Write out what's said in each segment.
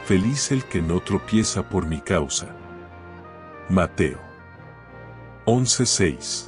feliz el que no tropieza por mi causa. Mateo 11:6.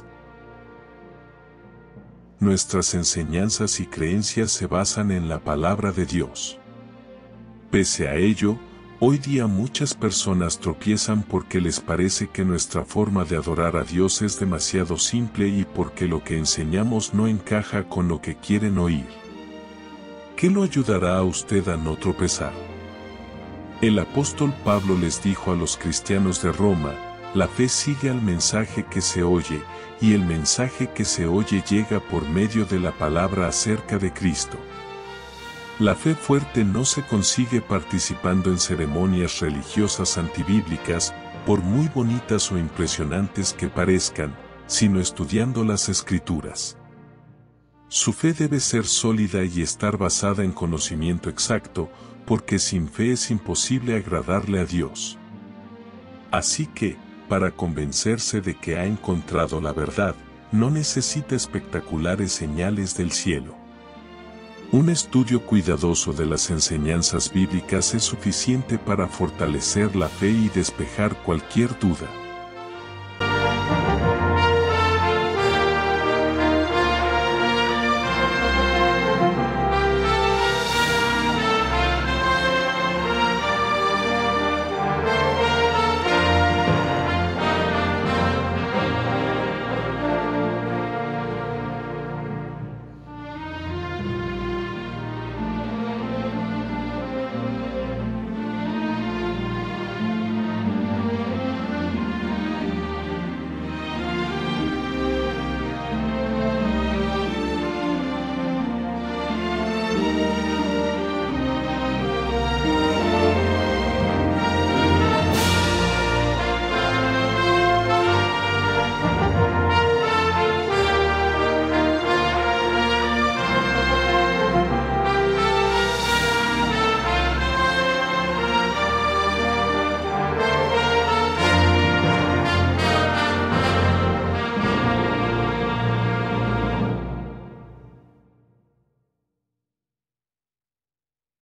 Nuestras enseñanzas y creencias se basan en la palabra de Dios. Pese a ello, hoy día muchas personas tropiezan porque les parece que nuestra forma de adorar a Dios es demasiado simple y porque lo que enseñamos no encaja con lo que quieren oír. ¿Qué lo ayudará a usted a no tropezar? El apóstol Pablo les dijo a los cristianos de Roma: la fe sigue al mensaje que se oye, y el mensaje que se oye llega por medio de la palabra acerca de Cristo. La fe fuerte no se consigue participando en ceremonias religiosas antibíblicas, por muy bonitas o impresionantes que parezcan, sino estudiando las Escrituras. Su fe debe ser sólida y estar basada en conocimiento exacto, porque sin fe es imposible agradarle a Dios. Así que, para convencerse de que ha encontrado la verdad, no necesita espectaculares señales del cielo. Un estudio cuidadoso de las enseñanzas bíblicas es suficiente para fortalecer la fe y despejar cualquier duda.